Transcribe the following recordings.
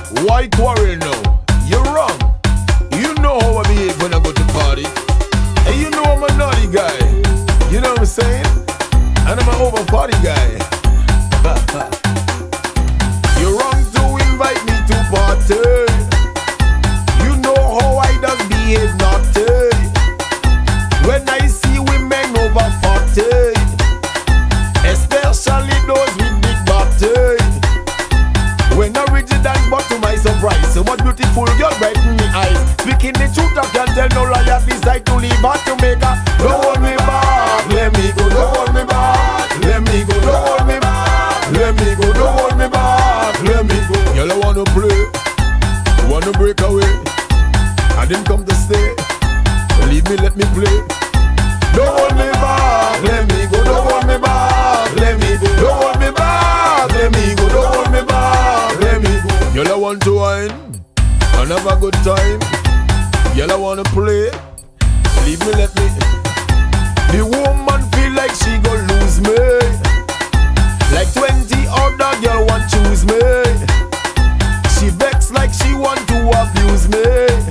Why quarrel now? You're wrong. You know how I behave when I go to party. And you know I'm a naughty guy. You know what I'm saying? And I'm an over party guy. You're wrong to invite me to party. You know how I does behave naughty. When I see women over 40, especially those with big body. When I reach the dance, but to my surprise, so much beautiful girl brighten me eyes. Speaking the truth, I can't tell no lie. I decide to leave her to make her. Don't hold me back, let me go. Don't hold me back, let me go. Don't hold me back, let me go. Don't hold me back, let me go. Girl, I wanna play, wanna break away. I didn't come to stay. Leave me, let me play. Don't hold me back, let me go. Don't hold me back, let me go. Don't hold me back, let me go. Don't hold me back, let me go. Girl, I want to wine and have a good time. Girl, I wanna play. Leave me, let me. The woman feel like she gon' lose me. Like 20 other girl want choose me. She vex like she want to abuse me.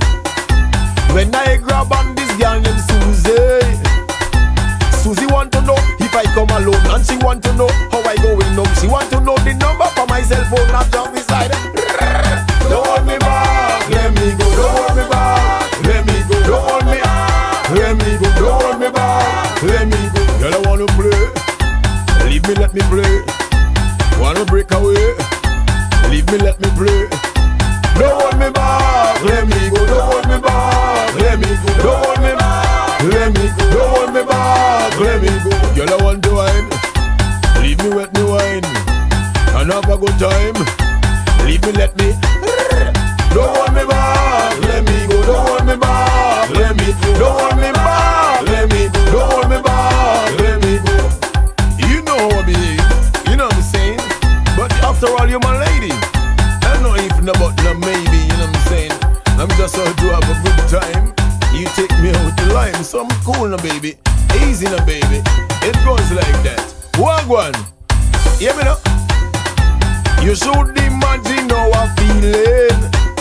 When I grab on this girl named Susie. Susie want to know if I come alone, and she want to know how I going home. She want to know the number for my cell phone, not jump beside her. Don't hold me back, let me go. Don't hold me back, let me go. Don't hold me back, let me go. Don't hold me back, let me go. Girl, I wanna play. Leave me, let me play. Wanna break away. Leave me, let me play. Don't hold me back, let me go. Don't hold me back, let me go. Don't hold me back, let me go. Don't hold me back, let me go. Girl, I want to wine. Leave me, let me wine and have a good time. Leave me, let me. Don't hold me back, let me go. Don't hold me back, let me go. Don't hold me back, let me go. Don't hold me back, let me go. You know how I behave, you know what I'm saying? But after all, you're my lady. I know even about no maybe, you know what I'm saying? I'm just out to have a good time. You take me out the line, so I'm cool now, baby. Easy now, baby. It goes like that. Wagwan, hear me now? You should imagine how I'm feeling.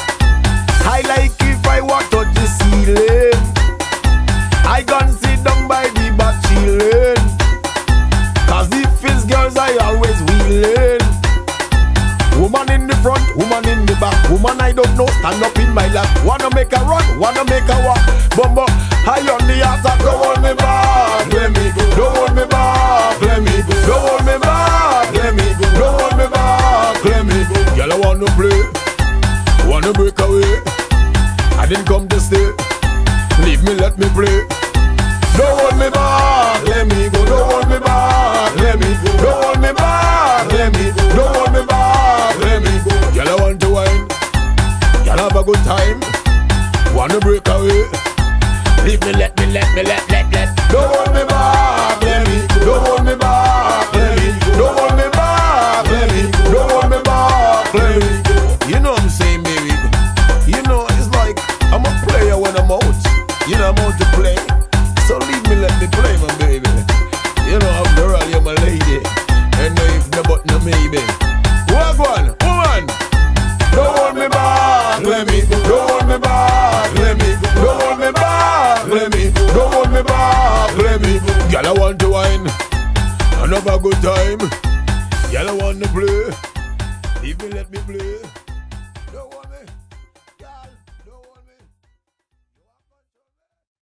I like if I walk touch the ceiling. I can sit down by the back chilling. Cause if it's girls I always wheeling. Woman in the front, woman in the back. Woman I don't know, stand up in my lap. Wanna make a run, wanna make a walk. Bumbo, high on the attack. Don't hold me back, let me go. Don't hold me back, let me go. Don't hold me back, let me go. Don't hold me back, let me go. Girl, I wanna play, wanna break away. I didn't come to stay. Leave me, let me play. Don't hold me back, let me go. Don't hold me back, let me go. Don't hold me back, let me go. Don't hold me back, let me go. Girl, I want to wine. Girl, have a good time. Wanna break away. Leave me, let me. Don't hold me back, let me go. Don't hold me back, let me go. Don't hold me back, let me go. Don't hold me back, let me go. You know what I'm saying, baby? You know, it's like I'm a player when I'm out. You know I'm out to play. So leave me, let me play, my baby. You know, after all, you're my lady. And no if no but no maybe. Wagwan, woman. Don't hold me back, let me go. Don't hold me back, let me go. Don't hold me back, let me go. Don't hold me back, let me go. Girl, I want to wine and have a good time. Girl, I want to play. Leave me, let me play. Don't want me